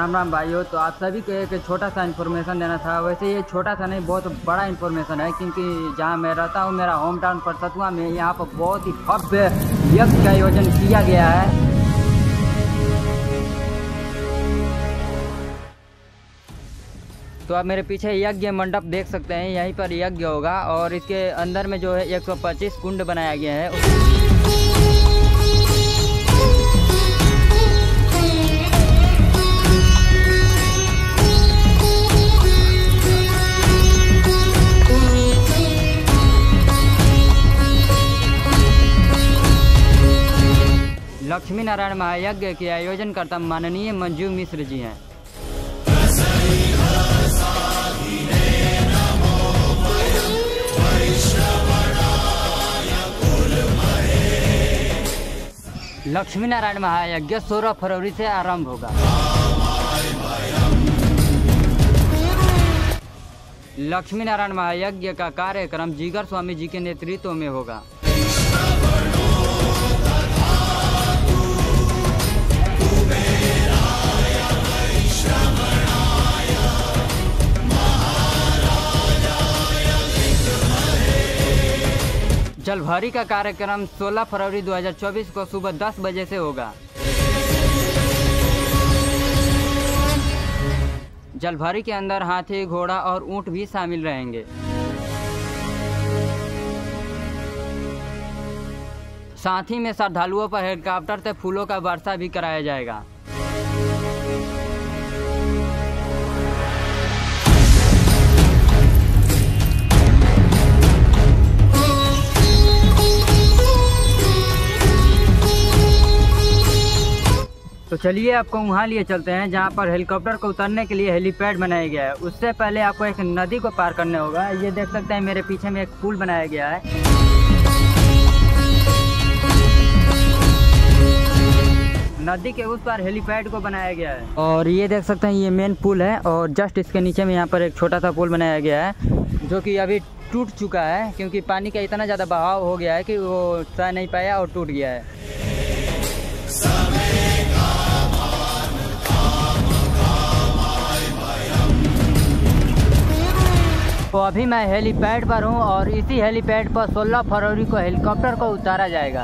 राम राम भाइयों। तो आप सभी को एक छोटा सा इन्फॉर्मेशन देना था। वैसे ये छोटा सा नहीं, बहुत बड़ा इन्फॉर्मेशन है, क्योंकि जहाँ मैं रहता हूँ, मेरा होम टाउन परसतुआ में, यहाँ पर बहुत ही भव्य यज्ञ का आयोजन किया गया है। तो आप मेरे पीछे यज्ञ मंडप देख सकते हैं, यहीं पर यज्ञ होगा और इसके अंदर में जो है 125 कुंड बनाया गया है। लक्ष्मी नारायण महायज्ञ के आयोजनकर्ता माननीय मंजू मिश्र जी हैं। लक्ष्मी नारायण महायज्ञ 16 फरवरी से आरंभ होगा। लक्ष्मी नारायण महायज्ञ का कार्यक्रम जिगर स्वामी जी के नेतृत्व में होगा। जलभरी का कार्यक्रम 16 फरवरी 2024 को सुबह 10 बजे से होगा। जलभरी के अंदर हाथी, घोड़ा और ऊंट भी शामिल रहेंगे। साथ ही में श्रद्धालुओं पर हेलीकॉप्टर से फूलों का वर्षा भी कराया जाएगा। तो चलिए आपको वहाँ लिए चलते हैं जहाँ पर हेलीकॉप्टर को उतरने के लिए हेलीपैड बनाया गया है। उससे पहले आपको एक नदी को पार करने होगा। ये देख सकते हैं मेरे पीछे में एक पुल बनाया गया है। नदी के उस पार हेलीपैड को बनाया गया है और ये देख सकते हैं ये मेन पुल है और जस्ट इसके नीचे में यहाँ पर एक छोटा सा पुल बनाया गया है, जो कि अभी टूट चुका है क्योंकि पानी का इतना ज़्यादा बहाव हो गया है कि वो सह नहीं पाया और टूट गया है। तो अभी मैं हेलीपैड पर हूँ और इसी हेलीपैड पर 16 फरवरी को हेलीकॉप्टर को उतारा जाएगा।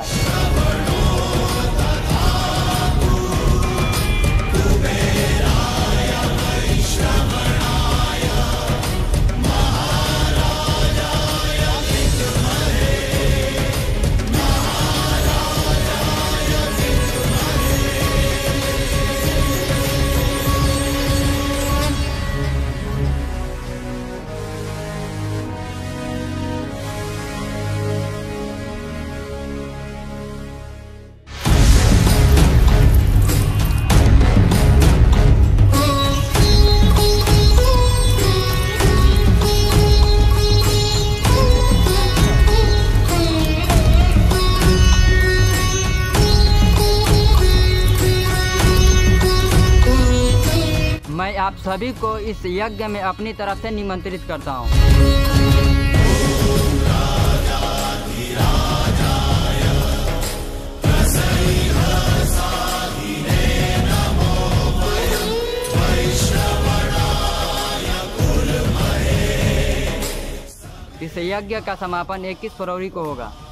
मैं आप सभी को इस यज्ञ में अपनी तरफ से निमंत्रित करता हूँ। इस यज्ञ का समापन 21 फरवरी को होगा।